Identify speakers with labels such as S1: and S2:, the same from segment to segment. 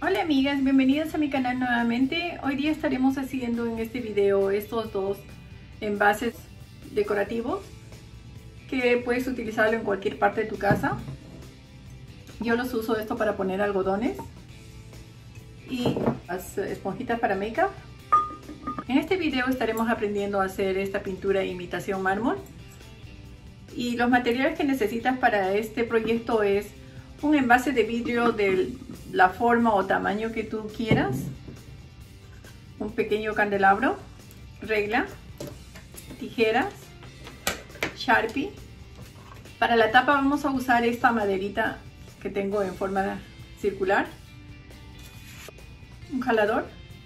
S1: Hola amigas, bienvenidas a mi canal nuevamente. Hoy día estaremos haciendo en este video estos dos envases decorativos que puedes utilizarlo en cualquier parte de tu casa. Yo los uso esto para poner algodones y las esponjitas para make-up. En este video estaremos aprendiendo a hacer esta pintura imitación mármol. Y los materiales que necesitas para este proyecto es un envase de vidrio de la forma o tamaño que tú quieras, un pequeño candelabro, regla, tijeras, Sharpie. Para la tapa vamos a usar esta maderita que tengo en forma circular, un jalador.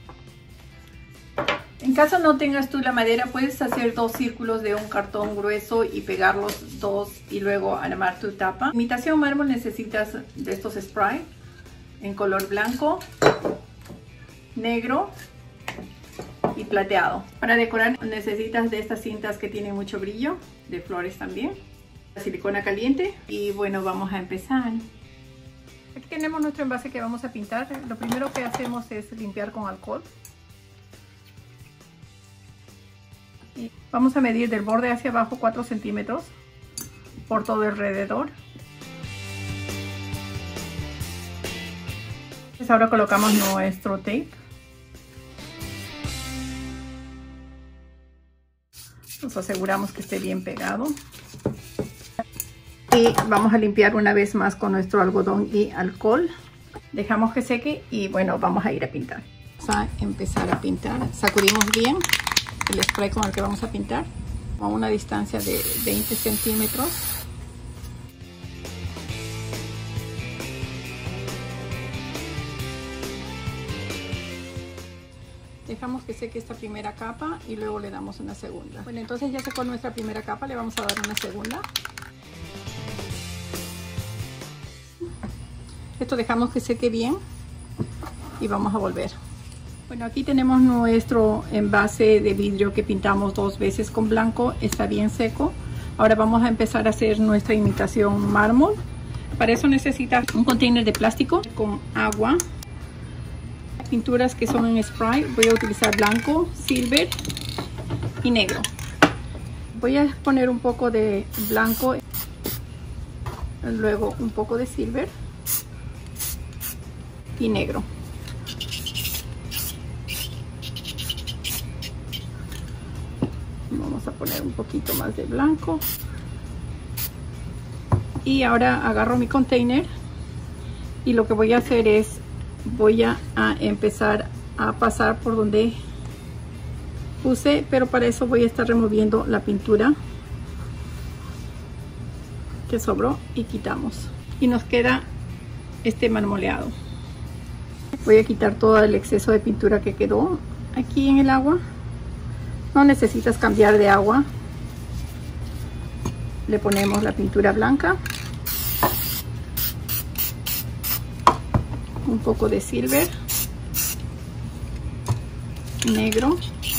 S1: En caso no tengas tú la madera, puedes hacer dos círculos de un cartón grueso y pegarlos dos y luego armar tu tapa. Imitación mármol necesitas de estos spray en color blanco, negro y plateado. Para decorar necesitas de estas cintas que tienen mucho brillo, de flores también, silicona caliente. Y bueno, vamos a empezar. Aquí tenemos nuestro envase que vamos a pintar. Lo primero que hacemos es limpiar con alcohol. Y vamos a medir del borde hacia abajo 4 centímetros por todo alrededor. Pues ahora colocamos nuestro tape. Nos aseguramos que esté bien pegado. Y vamos a limpiar una vez más con nuestro algodón y alcohol. Dejamos que seque y bueno, vamos a ir a pintar. Vamos a empezar a pintar. Sacudimos bien el spray con el que vamos a pintar a una distancia de 20 centímetros. Dejamos que seque esta primera capa y luego le damos una segunda. Bueno, entonces ya secó nuestra primera capa, le vamos a dar una segunda. Esto dejamos que seque bien y vamos a volver. Bueno, aquí tenemos nuestro envase de vidrio que pintamos dos veces con blanco. Está bien seco. Ahora vamos a empezar a hacer nuestra imitación mármol. Para eso necesitas un container de plástico con agua. Pinturas que son en spray. Voy a utilizar blanco, silver y negro. Voy a poner un poco de blanco, luego un poco de silver y negro. Vamos a poner un poquito más de blanco. Y ahora agarro mi container y lo que voy a hacer es voy a empezar a pasar por donde puse, pero para eso voy a estar removiendo la pintura que sobró y quitamos. Y nos queda este marmoleado. Voy a quitar todo el exceso de pintura que quedó aquí en el agua. No necesitas cambiar de agua. Le ponemos la pintura blanca, un poco de silver, negro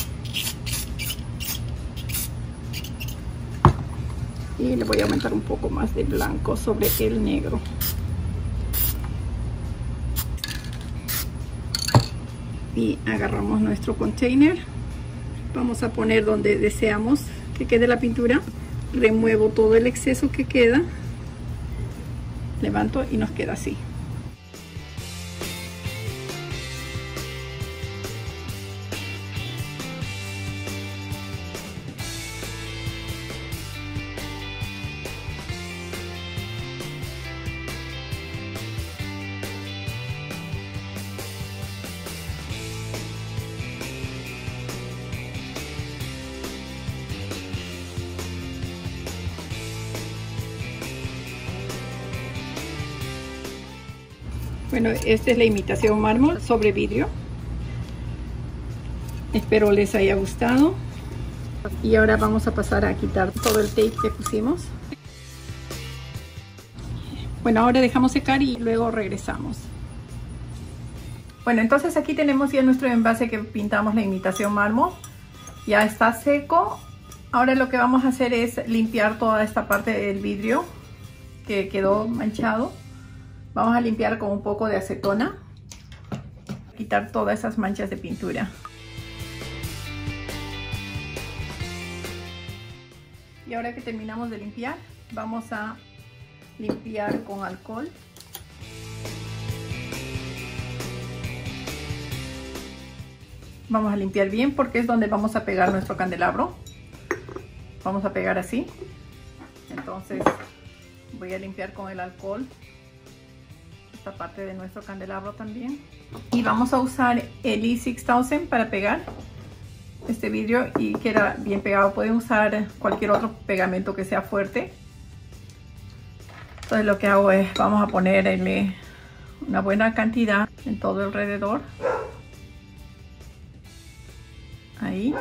S1: y le voy a aumentar un poco más de blanco sobre el negro. Y agarramos nuestro container. Vamos a poner donde deseamos que quede la pintura. Remuevo todo el exceso que queda. Levanto y nos queda así. Bueno, esta es la imitación mármol sobre vidrio. Espero les haya gustado. Y ahora vamos a pasar a quitar todo el tape que pusimos. Bueno, ahora dejamos secar y luego regresamos. Bueno, entonces aquí tenemos ya nuestro envase que pintamos la imitación mármol. Ya está seco. Ahora lo que vamos a hacer es limpiar toda esta parte del vidrio que quedó manchado. Vamos a limpiar con un poco de acetona. quitar todas esas manchas de pintura. Y ahora que terminamos de limpiar, vamos a limpiar con alcohol. Vamos a limpiar bien porque es donde vamos a pegar nuestro candelabro. Vamos a pegar así. Entonces voy a limpiar con el alcohol esta parte de nuestro candelabro también. Y vamos a usar el E6000 para pegar este vidrio y queda bien pegado. Pueden usar cualquier otro pegamento que sea fuerte. Entonces lo que hago es, vamos a ponerle una buena cantidad en todo alrededor. Ahí.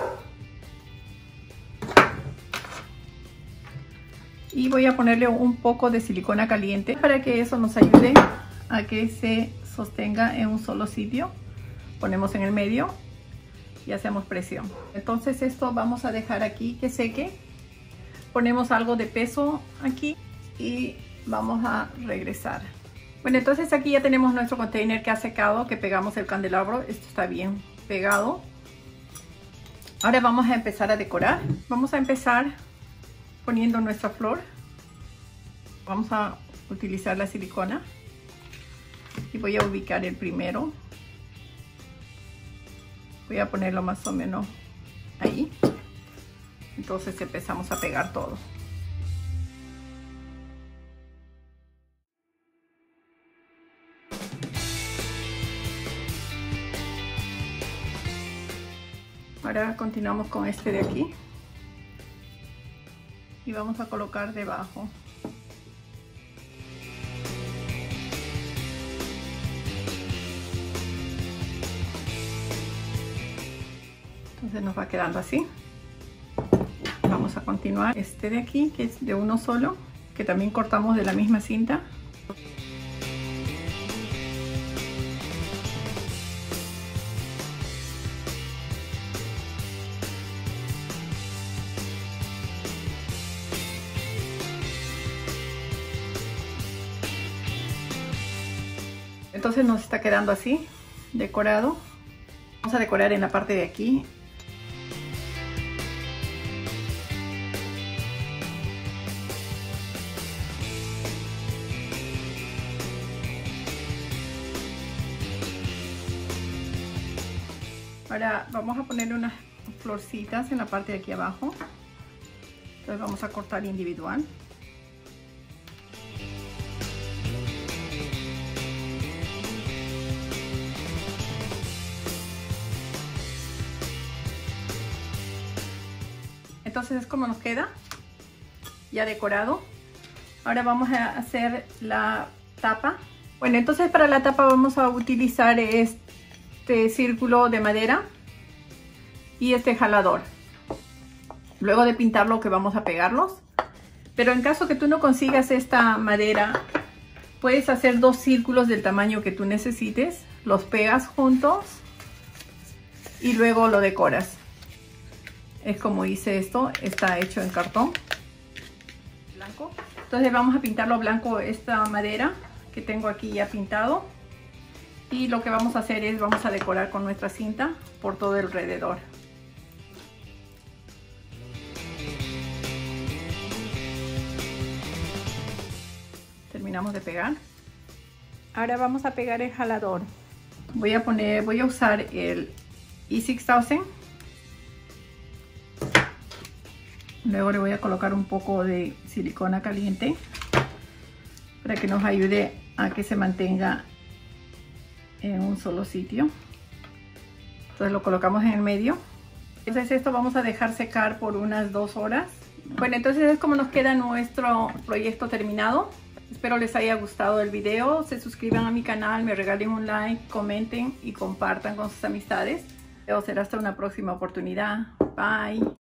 S1: Y voy a ponerle un poco de silicona caliente para que eso nos ayude a que se sostenga en un solo sitio. Ponemos en el medio y hacemos presión. Entonces esto vamos a dejar aquí que seque. Ponemos algo de peso aquí y vamos a regresar. Bueno, entonces aquí ya tenemos nuestro container que ha secado, que pegamos el candelabro. Esto está bien pegado. Ahora vamos a empezar a decorar. Vamos a empezar poniendo nuestra flor. Vamos a utilizar la silicona y voy a ubicar el primero. Voy a ponerlo más o menos ahí. Entonces empezamos a pegar todo. Ahora continuamos con este de aquí y vamos a colocar debajo. Entonces nos va quedando así. Vamos a continuar este de aquí, que es de uno solo, que también cortamos de la misma cinta. Entonces nos está quedando así, decorado. Vamos a decorar en la parte de aquí. Ahora vamos a ponerle unas florcitas en la parte de aquí abajo. Entonces vamos a cortar individual. Entonces es como nos queda ya decorado. Ahora vamos a hacer la tapa. Bueno, entonces para la tapa vamos a utilizar este círculo de madera y este jalador. Luego de pintarlo que vamos a pegarlos. Pero en caso que tú no consigas esta madera, puedes hacer dos círculos del tamaño que tú necesites. Los pegas juntos y luego lo decoras. Es como hice esto, está hecho en cartón blanco. Entonces vamos a pintarlo blanco esta madera que tengo aquí ya pintado. Y lo que vamos a hacer es, vamos a decorar con nuestra cinta por todo alrededor. Terminamos de pegar. Ahora vamos a pegar el jalador. Voy a usar el E6000. Luego le voy a colocar un poco de silicona caliente para que nos ayude a que se mantenga en un solo sitio. Entonces lo colocamos en el medio. Entonces esto vamos a dejar secar por unas 2 horas. Bueno, entonces es como nos queda nuestro proyecto terminado. Espero les haya gustado el video. Se suscriban a mi canal, me regalen un like, comenten y compartan con sus amistades. Será hasta una próxima oportunidad. Bye.